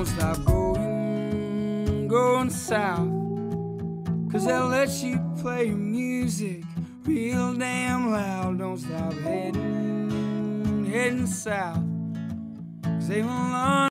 don't stop going south, 'cause they'll let you play your music real damn loud. Don't stop heading south, 'cause they will